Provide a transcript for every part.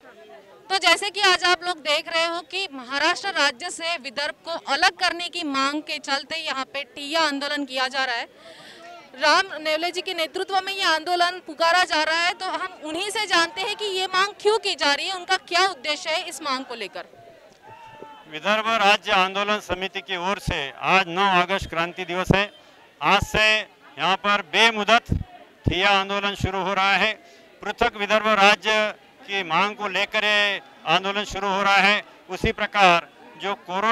तो जैसे कि आज आप लोग देख रहे हो कि महाराष्ट्र राज्य से विदर्भ को अलग करने की मांग के चलते यहाँ पे ठिय्या आंदोलन किया जा रहा है। राम नेवले जी के नेतृत्व में ये आंदोलन पुकारा जा रहा है, तो हम उन्हीं से जानते हैं कि ये मांग क्यों की जा रही है, उनका क्या उद्देश्य है इस मांग को लेकर। विदर्भ राज्य आंदोलन समिति की ओर से आज 9 अगस्त क्रांति दिवस है। आज से यहाँ पर बेमुदत ठिय्या आंदोलन शुरू हो रहा है। पृथक विदर्भ राज्य की मांग को लेकर ये आंदोलन शुरू हो रहा है। उसी प्रकार जो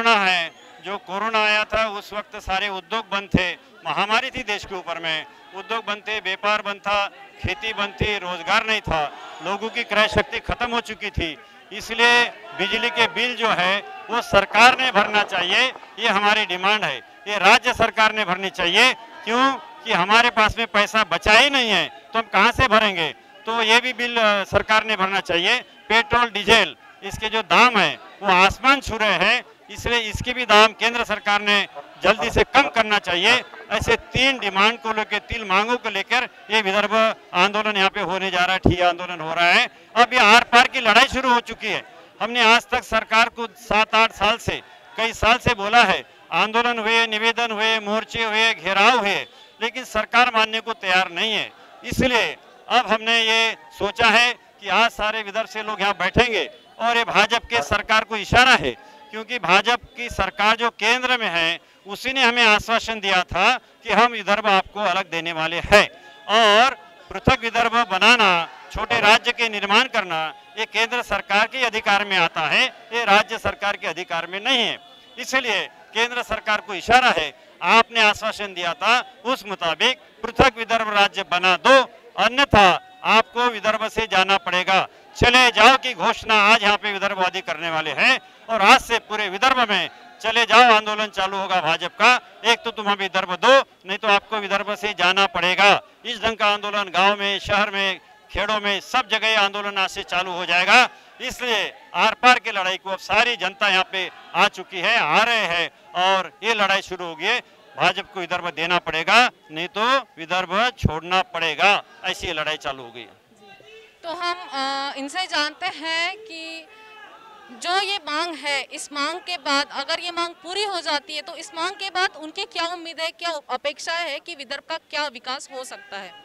कोरोना आया था उस वक्त सारे उद्योग बंद थे, महामारी थी देश के ऊपर में, उद्योग बंद थे, व्यापार बंद था, खेती बंद थी, रोजगार नहीं था, लोगों की क्रय शक्ति खत्म हो चुकी थी। इसलिए बिजली के बिल जो है वो सरकार ने भरना चाहिए, ये हमारी डिमांड है। ये राज्य सरकार ने भरनी चाहिए, क्यों कि हमारे पास में पैसा बचा ही नहीं है तो हम कहाँ से भरेंगे। तो ये भी बिल सरकार ने भरना चाहिए। पेट्रोल डीजल इसके जो दाम है वो आसमान छू रहे हैं, इसलिए इसके भी दाम केंद्र सरकार ने जल्दी से कम करना चाहिए। ऐसे 3 डिमांड को लेकर, 3 मांगों को लेकर ये विदर्भ आंदोलन यहाँ पे होने जा रहा है, ठिय्या आंदोलन हो रहा है। अब ये आर पार की लड़ाई शुरू हो चुकी है। हमने आज तक सरकार को 7-8 साल से, कई साल से बोला है, आंदोलन हुए, निवेदन हुए, मोर्चे हुए, घेराव हुए, लेकिन सरकार मानने को तैयार नहीं है। इसलिए अब हमने ये सोचा है कि आज सारे विदर्भ से लोग यहाँ बैठेंगे और ये भाजपा के सरकार को इशारा है, क्योंकि भाजपा की सरकार जो केंद्र में है उसी ने हमें आश्वासन दिया था कि हम विदर्भ आपको अलग देने वाले हैं, और पृथक विदर्भ बनाना, छोटे राज्य के निर्माण करना, ये केंद्र सरकार के अधिकार में आता है, ये राज्य सरकार के अधिकार में नहीं है। इसलिए केंद्र सरकार को इशारा है, आपने आश्वासन दिया था उस मुताबिक पृथक विदर्भ राज्य बना दो, अन्यथा आपको विदर्भ से जाना पड़ेगा। चले जाओ की घोषणा आज यहाँ पे विदर्भवादी करने वाले हैं, और आज से पूरे विदर्भ में चले जाओ आंदोलन चालू होगा भाजपा का। एक तो तुम हमें विदर्भ दो, नहीं तो आपको विदर्भ से जाना पड़ेगा। इस ढंग का आंदोलन गांव में, शहर में, खेड़ों में, सब जगह आंदोलन आज से चालू हो जाएगा। इसलिए आर पार की लड़ाई को अब सारी जनता यहाँ पे आ चुकी है, आ रहे हैं, और ये लड़ाई शुरू होगी है। भाजपा को विदर्भ देना पड़ेगा, नहीं तो विदर्भ छोड़ना पड़ेगा, ऐसी लड़ाई चालू हो गई। तो हम इनसे जानते हैं कि जो ये मांग है, इस मांग के बाद अगर ये मांग पूरी हो जाती है तो इस मांग के बाद उनके क्या उम्मीद है, क्या अपेक्षा है कि विदर्भ का क्या विकास हो सकता है।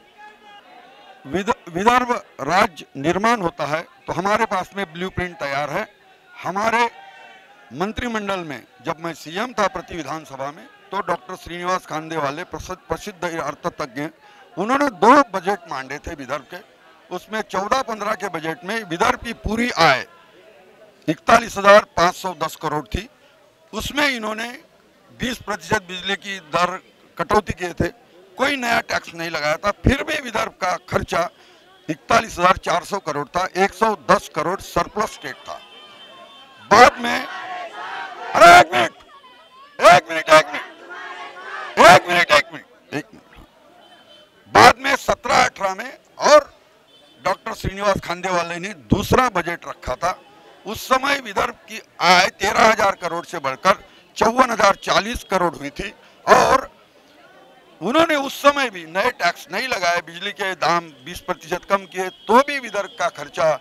विदर्भ राज्य निर्माण होता है तो हमारे पास में ब्लूप्रिंट तैयार है। हमारे मंत्रिमंडल में जब मैं सीएम था प्रति विधानसभा में, तो डॉक्टर श्रीनिवास खांदे वाले प्रसिद्ध अर्थतज्ञ, उन्होंने 2 बजट मांगे थे विदर्भ के। उसमें 14-15 के बजट में विदर्भ की पूरी आय 41,510 करोड़ थी। उसमें इन्होंने 20% बिजली की दर कटौती किए थे, कोई नया टैक्स नहीं लगाया था, फिर भी विदर्भ का खर्चा 41,400 करोड़ था, 110 करोड़ सरप्लस स्टेट था। बाद में अरे एक मिनट बाद में 17-18 में और डॉक्टर श्रीनिवास खांदे वाले ने दूसरा बजट रखा था। उस समय विदर्भ की आय 13,000 करोड़ से बढ़कर 54,040 करोड़ हुई थी, और उन्होंने उस समय भी नए टैक्स नहीं लगाए, बिजली के दाम 20% कम किए, तो भी विदर्भ का खर्चा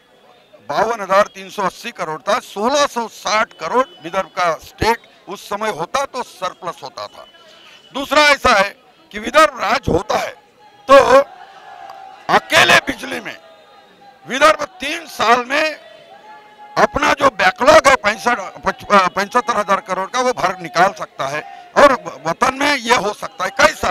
52,380 करोड़ था। 1,660 करोड़ विदर्भ का स्टेट उस समय होता तो सरप्लस होता था। दूसरा ऐसा है कि विदर्भ राज्य होता है तो अकेले बिजली में विदर्भ 3 साल में अपना जो बैकलॉग है 75,000 करोड़ का, वो भर निकाल सकता है, और वतन में ये हो सकता है। कैसा?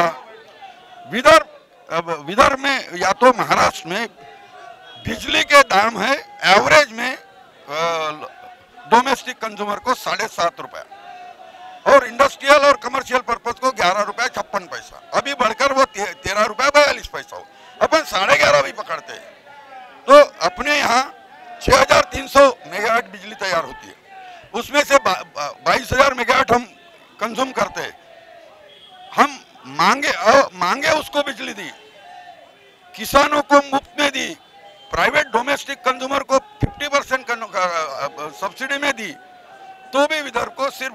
विदर्भ में या तो महाराष्ट्र में बिजली के दाम है एवरेज में डोमेस्टिक कंज्यूमर को 7.5 रुपया, और इंडस्ट्रियल और कमर्शियल पर्पज को 11 रुपया 56 पैसा, अभी बढ़कर वो 13 रुपया 42 पैसा हो। अपन 11.5 भी पकड़ते हैं, तो अपने यहाँ 6,300 मेगावाट बिजली तैयार होती है, उसमें से 22,000 मेगावाट हम कंज्यूम करते हैं। हम मांगे उसको बिजली दी, किसानों को मुफ्त में दी, प्राइवेट डोमेस्टिक कंज्यूमर को 50% सब्सिडी में दी, तो भी विदर्भ को सिर्फ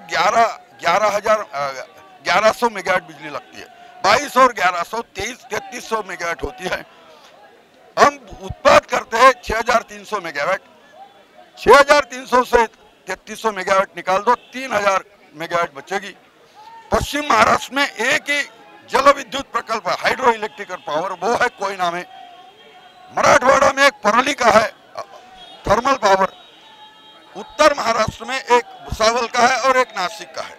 11,100 मेगावाट बिजली लगती है। 22 और 1100 2300 मेगावाट होती है। हम उत्पाद करते हैं 6,300 मेगावाट, 6,300 से 3,300 मेगावाट निकाल दो, 3,000 मेगावाट बचेगी। पश्चिम महाराष्ट्र में एक ही जल विद्युत प्रकल्प है, हाइड्रो इलेक्ट्रिकल पावर, वो है कोयना में। मराठवाड़ा में एक परली का है थर्मल पावर। उत्तर महाराष्ट्र में एक भुसावल का है और एक नासिक का है।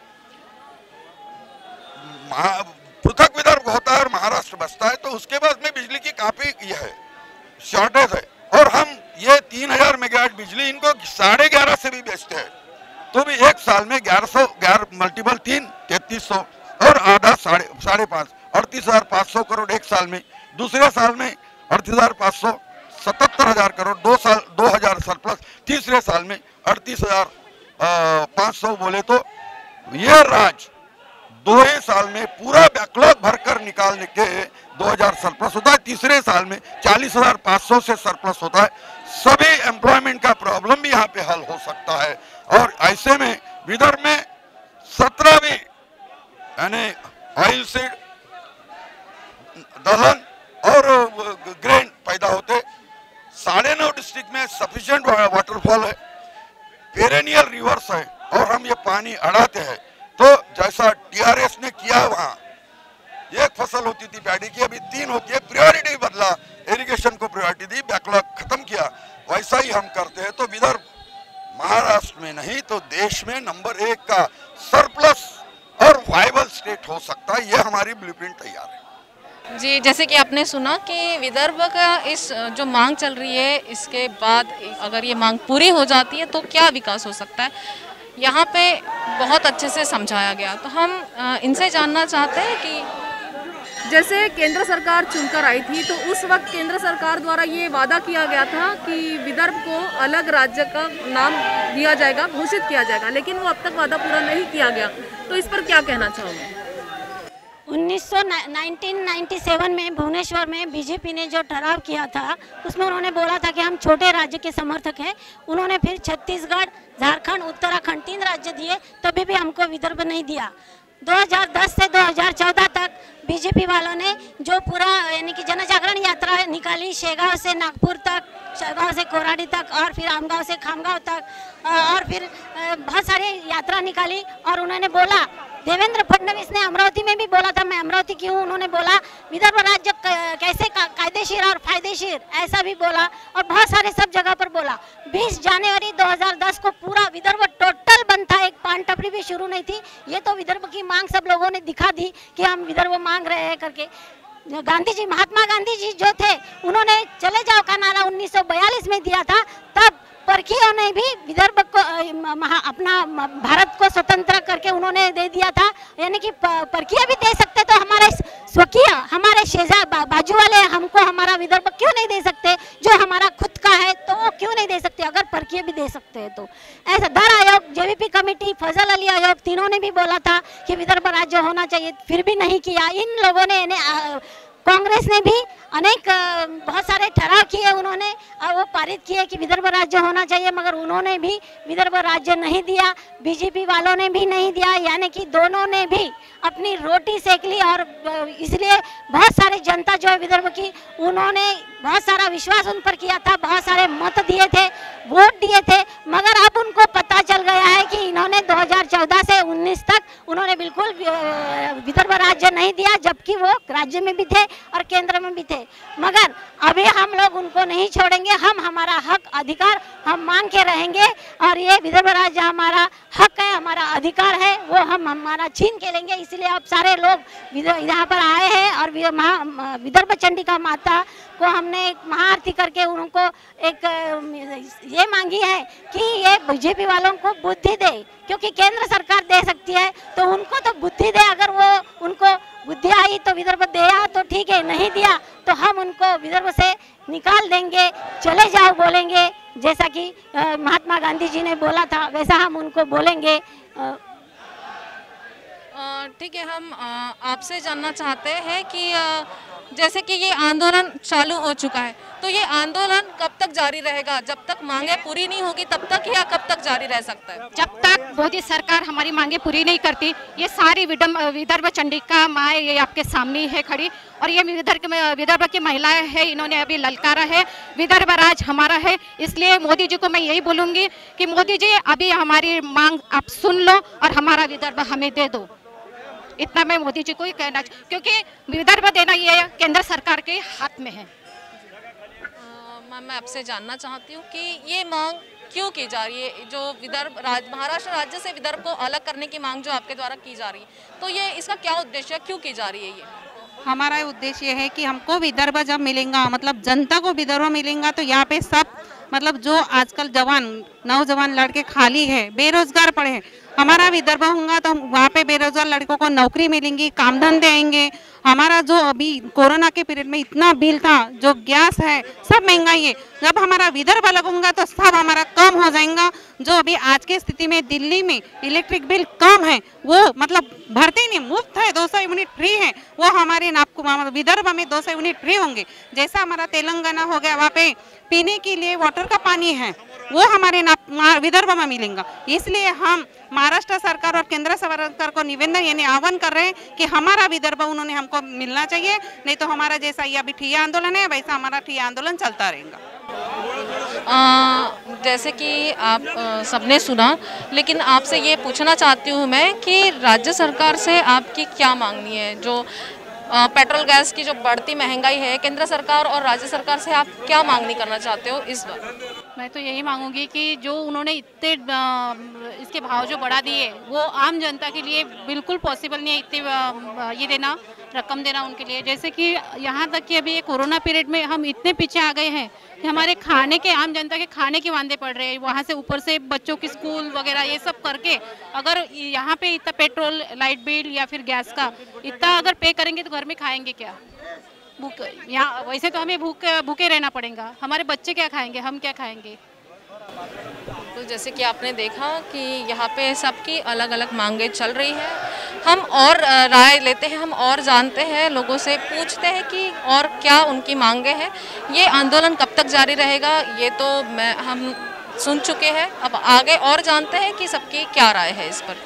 पृथक विदर्भ होता है और महाराष्ट्र बचता है, तो उसके बाद में बिजली की काफी ये है शॉर्टेज है। और हम ये 3,000 मेगावाट बिजली इनको 11.5 से भी बेचते हैं, तो भी एक साल में 11 मल्टीपल 3 3300 और आधा 5.5 38,500 करोड़ एक साल में। दूसरे साल में 38,500 77,000 करोड़, 2,000 सरप्लस। तीसरे साल में 38,500 बोले तो ये राज्य 2 ही साल में पूरा बैकलॉग भरकर निकालने के 2,000 सरप्लस होता है। तीसरे साल में 40,500 से सरप्लस होता है। सभी एम्प्लॉयमेंट का प्रॉब्लम भी यहाँ पे हल हो सकता है। और ऐसे में विदर्भ में 17वीं यानी ऑयल सीड, दलहन और ग्रेन पैदा होते। 9.5 डिस्ट्रिक्ट में सफिशिएंट वाटरफॉल है, पेरेनियल रिवर्स है, और हम ये पानी अड़ाते हैं। तो जैसा टीआरएस ने किया, वहां एक फसल होती थी पैडी की, अभी 3 होती है। प्रायोरिटी बदला, इरिगेशन को प्रायोरिटी दी, बैकलॉग खत्म किया। वैसा ही हम करते हैं तो विदर्भ महाराष्ट्र में नहीं तो देश में नंबर 1 का सरप्लस और वायबल स्टेट हो सकता है। ये हमारी ब्लूप्रिंट तैयार है। जी, जैसे कि आपने सुना कि विदर्भ का इस जो मांग चल रही है, इसके बाद अगर ये मांग पूरी हो जाती है तो क्या विकास हो सकता है, यहाँ पे बहुत अच्छे से समझाया गया। तो हम इनसे जानना चाहते हैं कि जैसे केंद्र सरकार चुनकर आई थी, तो उस वक्त केंद्र सरकार द्वारा ये वादा किया गया था कि विदर्भ को अलग राज्य का नाम दिया जाएगा, घोषित किया जाएगा, लेकिन वो अब तक वादा पूरा नहीं किया गया। तो इस पर क्या कहना चाहोगे? 1997 में भुवनेश्वर में बीजेपी ने जो ठहराव किया था, उसमें उन्होंने बोला था कि हम छोटे राज्य के समर्थक हैं। उन्होंने फिर छत्तीसगढ़, झारखंड, उत्तराखंड 3 राज्य दिए, तभी भी हमको विदर्भ नहीं दिया। 2010 से 2014 तक बीजेपी वालों ने जो पूरा यानी कि जनजागरण यात्रा निकाली, शेगांव से नागपुर तक, शेगांव से कोराडी तक, और फिर आमगांव से खामगांव तक, और फिर बहुत सारी यात्रा निकाली। और उन्होंने बोला, देवेंद्र फडणवीस ने अमरावती में भी बोला था, मैं अमरावती की हूँ, उन्होंने बोला विदर्भ राज्य कैसे कायदेशीर और फायदेशीर, ऐसा भी बोला। और बहुत सारे सब जगह पर बोला। 20 जनवरी 2010 को पूरा विदर्भ टोटल बंद था, एक पान टपरी भी शुरू नहीं थी। ये तो विदर्भ की मांग सब लोगों ने दिखा दी कि हम विदर्भ मांग रहे हैं करके। गांधी जी, महात्मा गांधी जी जो थे, उन्होंने चले जाओ का नारा 1942 में दिया था। तब परखियों ने भी विदर्भ को अपना भारत को स्वतंत्र करके उन्होंने दे दिया था। यानी कि परखिया भी दे सकते, तो हमारे स्वकीय, हमारे बाजू वाले हमको हमारा विदर्भ क्यों नहीं दे सकते? जो हमारा खुद का है तो वो क्यों नहीं दे सकते? अगर परखिए भी दे सकते हैं तो ऐसा। दर आयोग, जेवीपी कमेटी, फजल अली आयोग, तीनों ने भी बोला था कि विदर्भ राज्य होना चाहिए, फिर भी नहीं किया। इन लोगों ने कांग्रेस ने भी अनेक बहुत सारे ठहराव किए, उन्होंने वो पारित किए कि विदर्भ राज्य होना चाहिए, मगर उन्होंने भी विदर्भ राज्य नहीं दिया। बीजेपी वालों ने भी नहीं दिया। यानी कि दोनों ने भी अपनी रोटी सेक ली। और इसलिए बहुत सारे जनता जो है विदर्भ की, उन्होंने बहुत सारा विश्वास उन पर किया था, बहुत सारे मत दिए थे, वोट दिए थे, मगर अब उनको पता चल गया है कि इन्होंने 2014 से 19 तक उन्होंने बिल्कुल विदर्भ राज्य नहीं दिया, जबकि वो राज्य में भी थे और केंद्र में भी थे। मगर अभी हम लोग उनको नहीं छोड़ेंगे। हम हमारा हक अधिकार हम मांग के रहेंगे, और ये विदर्भ राज्य हमारा हक है, हमारा अधिकार है, वो हम हमारा छीन के लेंगे। इसलिए अब सारे लोग यहाँ पर आए हैं, और विदर्भ चंडिका माता को हमने एक महाआरती करके उनको एक ये मांगी है कि ये बीजेपी वालों को बुद्धि दे, क्योंकि केंद्र सरकार दे सकती है, तो उनको तो बुद्धि दे। अगर वो उनको बुद्धि आई तो विदर्भ दिया तो ठीक है, नहीं दिया तो हम उनको विदर्भ से निकाल देंगे, चले जाओ बोलेंगे। जैसा कि महात्मा गांधी जी ने बोला था, वैसा हम उनको बोलेंगे। ठीक है, हम आपसे जानना चाहते हैं कि जैसे कि ये आंदोलन चालू हो चुका है, तो ये आंदोलन कब तक जारी रहेगा? जब तक मांगे पूरी नहीं होगी तब तक, या कब तक जारी रह सकता है? जब तक मोदी सरकार हमारी मांगे पूरी नहीं करती। ये सारी विदर्भ चंडिका माँ ये आपके सामने है खड़ी, और ये विदर्भ की महिलाएं हैं, इन्होंने अभी ललकारा है विदर्भ राज हमारा है। इसलिए मोदी जी को मैं यही बोलूंगी कि मोदी जी अभी हमारी मांग आप सुन लो और हमारा विदर्भ हमें दे दो। इतना मैं मोदी जी को ही कहना, क्योंकि विदर्भ देना ये केंद्र सरकार के हाथ में है। मैं आपसे जानना चाहती हूँ कि ये मांग क्यों की जा रही है, जो महाराष्ट्र राज्य से विदर्भ को अलग करने की मांग जो आपके द्वारा की जा रही है, तो ये इसका क्या उद्देश्य है, क्यों की जा रही है? ये हमारा उद्देश्य है कि हमको विदर्भ जब मिलेगा, मतलब जनता को विदर्भ मिलेगा, तो यहाँ पे सब मतलब जो आजकल नौजवान लड़के खाली है, बेरोजगार पड़े हैं, हमारा विदर्भ होगा तो वहाँ पे बेरोजगार लड़कों को नौकरी मिलेंगी, काम धंधे आएंगे। हमारा जो अभी कोरोना के पीरियड में इतना बिल था, जो गैस है, सब महंगाई है, जब हमारा विदर्भ लगूंगा तो सब हमारा कम हो जाएगा। जो अभी आज की स्थिति में दिल्ली में इलेक्ट्रिक बिल कम है, वो मतलब भरते ही नहीं, मुफ्त है, 200 यूनिट फ्री है, वो हमारे विदर्भ में 200 यूनिट फ्री होंगे। जैसा हमारा तेलंगाना हो गया, वहाँ पे पीने के लिए वाटर का पानी है, वो हमारे विदर्भ में मिलेगा। इसलिए हम महाराष्ट्र सरकार और केंद्र सरकार को निवेदन यानी आह्वान कर रहे हैं कि हमारा विदर्भ उन्होंने हमको मिलना चाहिए, नहीं तो हमारा जैसा ये अभी ठिया आंदोलन है वैसा हमारा ठिया आंदोलन चलता रहेगा। जैसे कि आप सबने सुना, लेकिन आपसे ये पूछना चाहती हूँ मैं कि राज्य सरकार से आपकी क्या मांगनी है? जो पेट्रोल गैस की जो बढ़ती महंगाई है, केंद्र सरकार और राज्य सरकार से आप क्या मांगनी करना चाहते हो इस बार? मैं तो यही मांगूंगी कि जो उन्होंने इतने इसके भाव जो बढ़ा दिए, वो आम जनता के लिए बिल्कुल पॉसिबल नहीं है इतने ये देना, रकम देना उनके लिए। जैसे कि यहाँ तक कि अभी कोरोना पीरियड में हम इतने पीछे आ गए हैं कि हमारे खाने के, आम जनता के खाने के वांदे पड़ रहे हैं। वहाँ से ऊपर से बच्चों की स्कूल वगैरह ये सब करके अगर यहाँ पे इतना पेट्रोल, लाइट बिल या फिर गैस का इतना अगर पे करेंगे तो घर में खाएंगे क्या? यहाँ वैसे तो हमें भूखे रहना पड़ेगा, हमारे बच्चे क्या खाएंगे, हम क्या खाएंगे? तो जैसे कि आपने देखा कि यहाँ पे सबकी अलग अलग मांगे चल रही है। हम और राय लेते हैं, हम और जानते हैं, लोगों से पूछते हैं कि और क्या उनकी मांगे हैं। ये आंदोलन कब तक जारी रहेगा ये तो हम सुन चुके हैं, अब आगे और जानते हैं कि सबकी क्या राय है इस पर।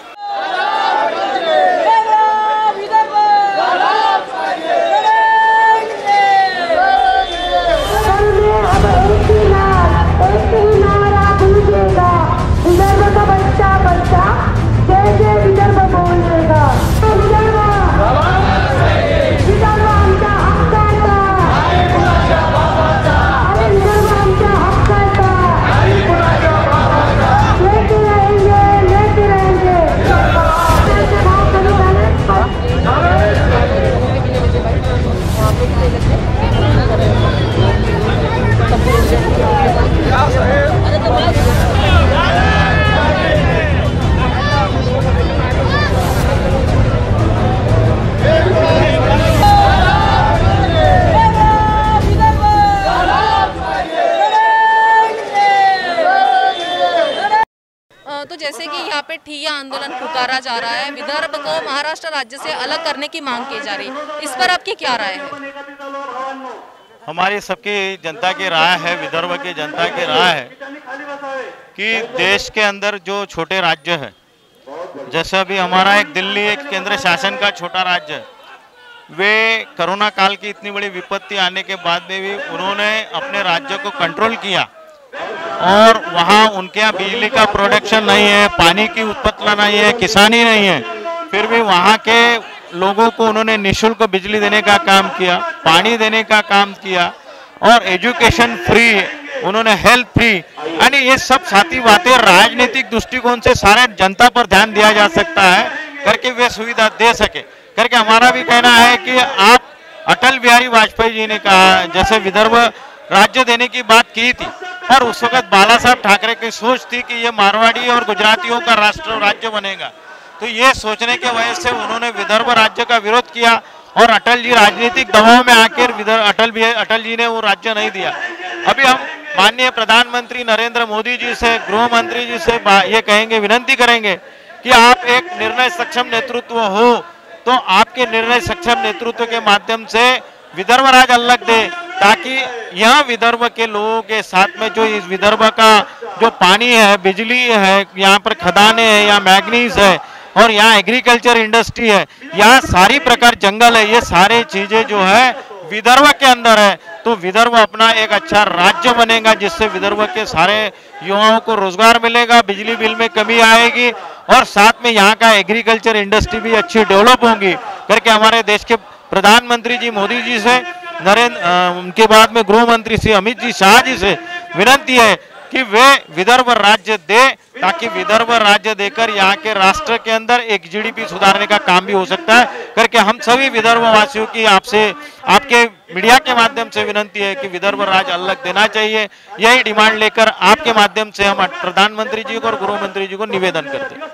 तो जैसे कि यहाँ पे ठिया आंदोलन पुकारा जा रहा है, विदर्भ को महाराष्ट्र राज्य से अलग करने की मांग की जा रही है, इस पर आपकी क्या राय है? हमारी सबकी जनता की राय है, विदर्भ की जनता की राय है कि देश के अंदर जो छोटे राज्य है, जैसे अभी हमारा एक दिल्ली एक केंद्र शासन का छोटा राज्य है, वे कोरोना काल की इतनी बड़ी विपत्ति आने के बाद में भी उन्होंने अपने राज्य को कंट्रोल किया और वहाँ उनके यहाँ बिजली का प्रोडक्शन नहीं है, पानी की उत्पत्ति नहीं है, किसानी नहीं है, फिर भी वहाँ के लोगों को उन्होंने निःशुल्क बिजली देने का काम किया, पानी देने का काम किया और एजुकेशन फ्री, उन्होंने हेल्थ फ्री। यानी ये सब साथी बातें राजनीतिक दृष्टिकोण से सारे जनता पर ध्यान दिया जा सकता है करके वे सुविधा दे सके करके हमारा भी कहना है कि आप अटल बिहारी वाजपेयी जी ने कहा, जैसे विदर्भ राज्य देने की बात की थी और उस वक्त बाला साहब ठाकरे की सोच थी कि ये मारवाड़ी और गुजरातियों का राष्ट्र राज्य बनेगा, तो ये सोचने के वजह से उन्होंने विदर्भ राज्य का विरोध किया और अटल जी राजनीतिक दबाव में आकर अटल जी ने वो राज्य नहीं दिया। अभी हम माननीय प्रधानमंत्री नरेंद्र मोदी जी से, गृह मंत्री जी से ये कहेंगे, विनती करेंगे कि आप एक निर्णय सक्षम नेतृत्व हो, तो आपके निर्णय सक्षम नेतृत्व के माध्यम से विदर्भ राज्य अलग दे, ताकि यहाँ विदर्भ के लोगों के साथ में जो इस विदर्भ का जो पानी है, बिजली है, यहाँ पर खदानें हैं, यहाँ मैग्नीज है और यहाँ एग्रीकल्चर इंडस्ट्री है, यहाँ सारी प्रकार जंगल है, ये सारे चीजें जो है विदर्भ के अंदर है। तो विदर्भ अपना एक अच्छा राज्य बनेगा, जिससे विदर्भ के सारे युवाओं को रोजगार मिलेगा, बिजली बिल में कमी आएगी और साथ में यहाँ का एग्रीकल्चर इंडस्ट्री भी अच्छी डेवलप होगी करके हमारे देश के प्रधानमंत्री जी मोदी जी से उनके बाद में गृह मंत्री श्री अमित जी शाह जी से विनती है कि वे विदर्भ राज्य दे, ताकि विदर्भ राज्य देकर यहाँ के राष्ट्र के अंदर एक जीडीपी सुधारने का काम भी हो सकता है करके हम सभी विदर्भ वासियों की आपसे, आपके मीडिया के माध्यम से विनती है कि विदर्भ राज्य अलग देना चाहिए। यही डिमांड लेकर आपके माध्यम से हम प्रधानमंत्री जी को और गृह मंत्री जी को निवेदन करते हैं।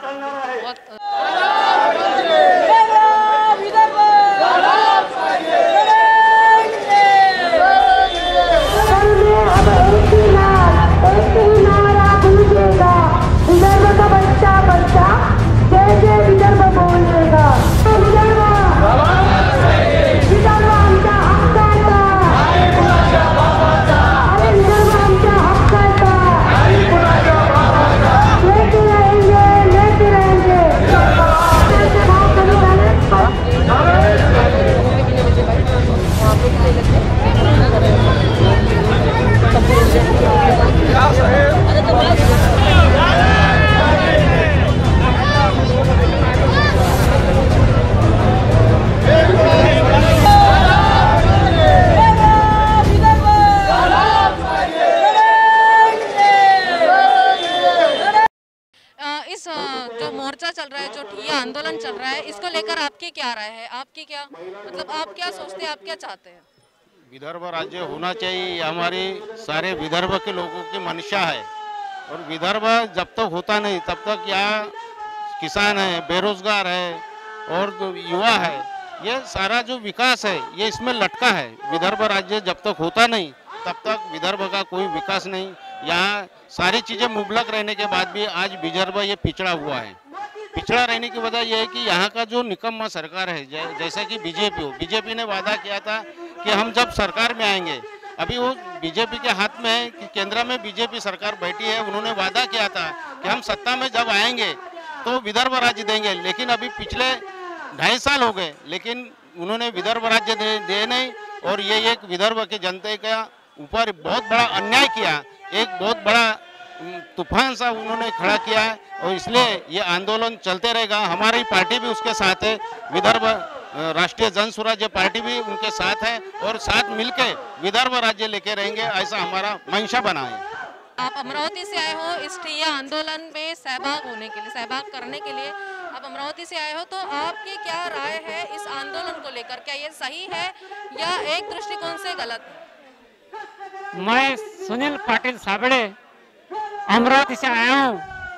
जो मोर्चा चल रहा है, जो ठिया आंदोलन चल रहा है, इसको लेकर आपकी क्या राय है? आपकी क्या मतलब, आप क्या सोचते हैं, आप क्या चाहते हैं? विदर्भ राज्य होना चाहिए, हमारे सारे विदर्भ के लोगों की मंशा है। और विदर्भ जब तक होता नहीं तब तक यहाँ किसान है, बेरोजगार है और जो युवा है, ये सारा जो विकास है ये इसमें लटका है। विदर्भ राज्य जब तक होता नहीं तब तक विदर्भ का कोई विकास नहीं। यहाँ सारी चीज़ें मुबलक रहने के बाद भी आज विदर्भ ये पिछड़ा हुआ है। पिछड़ा रहने की वजह यह है कि यहाँ का जो निकम्मा सरकार है, जैसा कि बीजेपी ने वादा किया था कि हम जब सरकार में आएंगे, अभी वो बीजेपी के हाथ में है कि केंद्र में बीजेपी सरकार बैठी है, उन्होंने वादा किया था कि हम सत्ता में जब आएंगे तो विदर्भ राज्य देंगे। लेकिन अभी पिछले 2.5 साल हो गए, लेकिन उन्होंने विदर्भ राज्य दे नहीं। और ये एक विदर्भ के जनता का ऊपर बहुत बड़ा अन्याय किया, एक बहुत बड़ा तूफान सा उन्होंने खड़ा किया है और इसलिए ये आंदोलन चलते रहेगा। हमारी पार्टी भी उसके साथ है, विदर्भ राष्ट्रीय जन स्वराज्य पार्टी भी उनके साथ है और साथ मिलकर विदर्भ राज्य लेके रहेंगे, ऐसा हमारा मंशा बना है। आप अमरावती से आए हो इस ठिया आंदोलन में सहभाग करने के लिए आप अमरावती से आए हो, तो आपकी क्या राय है इस आंदोलन को लेकर? क्या ये सही है या एक दृष्टिकोण से गलत है? मैं सुनील पाटिल साबड़े अमरावती से आया हूँ।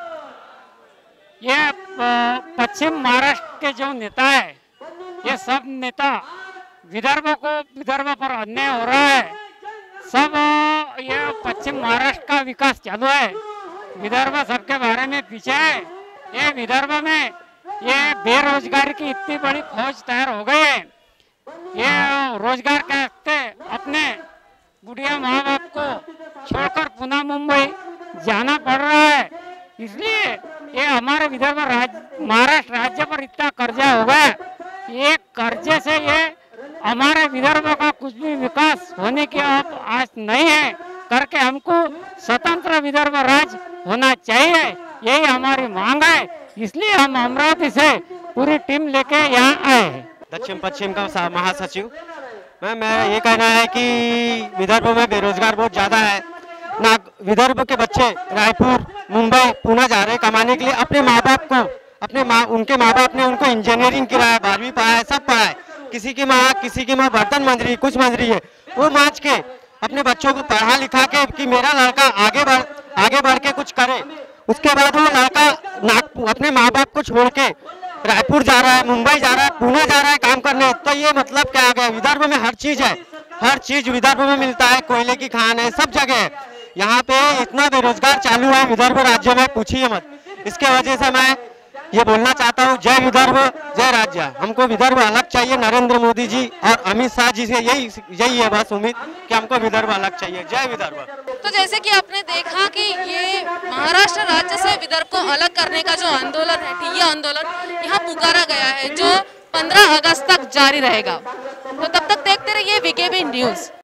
ये पश्चिम महाराष्ट्र के जो नेता है, ये सब नेता विदर्भ पर अन्याय हो रहा है। सब ये पश्चिम महाराष्ट्र का विकास चालू है, विदर्भ सबके बारे में पीछे है। ये विदर्भ में ये बेरोजगारी की इतनी बड़ी फौज तैयार हो गई है। ये रोजगार के हफ्ते अपने बुढ़िया माँ बाप को छोड़कर पुनः मुंबई जाना पड़ रहा है। इसलिए ये हमारे विदर्भ महाराष्ट्र राज्य पर इतना कर्जा हो गया, ये कर्जे से ये हमारे विदर्भ का कुछ भी विकास होने की अब आस नहीं है करके हमको स्वतंत्र विदर्भ राज्य होना चाहिए, यही हमारी मांग है। इसलिए हम अमरावती से पूरी टीम लेके यहाँ आए हैं। दक्षिण पश्चिम का महासचिव मेरा ये कहना है कि विदर्भ में बेरोजगार बहुत ज़्यादा है ना। विदर्भ के बच्चे रायपुर, मुंबई, पुणे जा रहे कमाने के लिए। अपने माँ बाप को उनके माँ बाप ने उनको इंजीनियरिंग कराया, 12वीं पढ़ाया, सब पढ़ाए। किसी की माँ बर्तन मंजरी, कुछ मंजरी है, वो माँच के अपने बच्चों को पढ़ा लिखा के कि मेरा लड़का आगे बढ़ के कुछ करे। उसके बाद वो लड़का अपने माँ बाप को छोड़ के रायपुर जा रहा है, मुंबई जा रहा है, पुणे जा रहा है काम करने। तो ये मतलब क्या आ गया? विदर्भ में हर चीज है, हर चीज विदर्भ में मिलता है, कोयले की खान है, सब जगह है। यहाँ पे इतना बेरोजगार चालू है विदर्भ राज्य में, पूछिए मत। इसके वजह से मैं ये बोलना चाहता हूँ, जय विदर्भ जय राज्य। हमको विदर्भ अलग चाहिए, नरेंद्र मोदी जी और अमित शाह जी से यही है बस उम्मीद कि हमको विदर्भ अलग चाहिए। जय विदर्भ। तो जैसे कि आपने देखा कि ये महाराष्ट्र राज्य से विदर्भ को अलग करने का जो आंदोलन है, ठिय्या आंदोलन, यहाँ पुकारा गया है, जो 15 अगस्त तक जारी रहेगा। तो तब तक देखते रहिए वीकेबी न्यूज़।